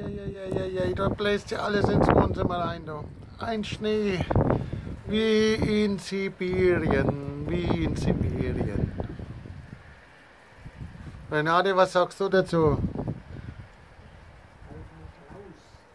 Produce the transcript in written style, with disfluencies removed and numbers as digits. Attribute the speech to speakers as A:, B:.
A: Da bläst ja alles ins Wohnzimmer rein, du. Ein Schnee, wie in Sibirien, wie in Sibirien. Renate, was sagst du dazu?